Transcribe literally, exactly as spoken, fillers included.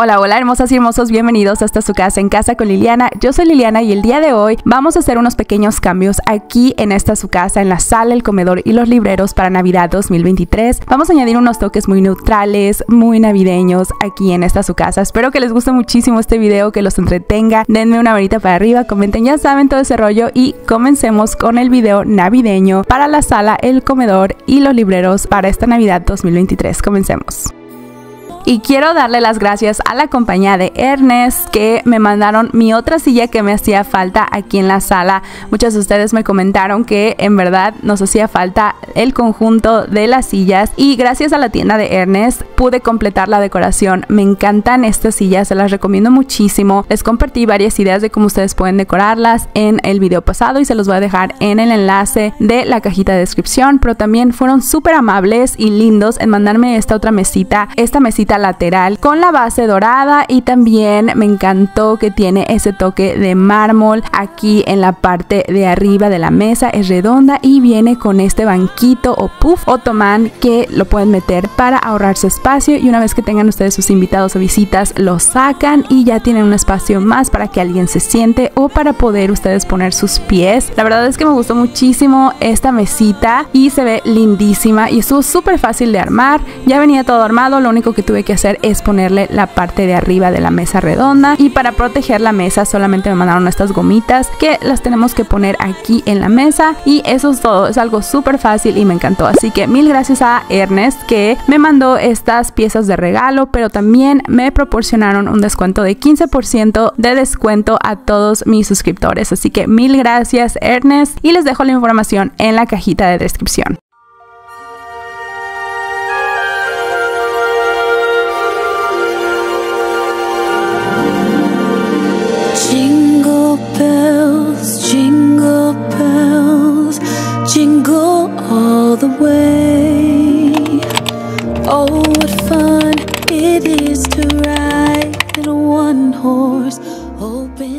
Hola, hola hermosas y hermosos, bienvenidos hasta su casa, En Casa con Liliana. Yo soy Liliana y el día de hoy vamos a hacer unos pequeños cambios aquí en esta su casa, en la sala, el comedor y los libreros para Navidad dos mil veintitrés. Vamos a añadir unos toques muy neutrales, muy navideños aquí en esta su casa. Espero que les guste muchísimo este video, que los entretenga. Denme una manita para arriba, comenten, ya saben todo ese rollo y comencemos con el video navideño para la sala, el comedor y los libreros para esta Navidad dos mil veintitrés. Comencemos. Y quiero darle las gracias a la compañía de Ernest que me mandaron mi otra silla que me hacía falta aquí en la sala. Muchos de ustedes me comentaron que en verdad nos hacía falta el conjunto de las sillas y gracias a la tienda de Ernest pude completar la decoración. Me encantan estas sillas, se las recomiendo muchísimo. Les compartí varias ideas de cómo ustedes pueden decorarlas en el video pasado y se los voy a dejar en el enlace de la cajita de descripción, pero también fueron súper amables y lindos en mandarme esta otra mesita, esta mesita lateral con la base dorada y también me encantó que tiene ese toque de mármol aquí en la parte de arriba de la mesa. Es redonda y viene con este banquito o puff otomán que lo pueden meter para ahorrarse espacio y una vez que tengan ustedes sus invitados o visitas lo sacan y ya tienen un espacio más para que alguien se siente o para poder ustedes poner sus pies. La verdad es que me gustó muchísimo esta mesita y se ve lindísima y estuvo súper fácil de armar. Ya venía todo armado, lo único que tuve que hacer es ponerle la parte de arriba de la mesa redonda y para proteger la mesa solamente me mandaron estas gomitas que las tenemos que poner aquí en la mesa y eso es todo. Es algo súper fácil y me encantó, así que mil gracias a Ernest que me mandó estas piezas de regalo, pero también me proporcionaron un descuento de quince por ciento de descuento a todos mis suscriptores, así que mil gracias Ernest y les dejo la información en la cajita de descripción. Jingle bells, jingle bells, jingle all the way. Oh, what fun it is to ride in a one-horse open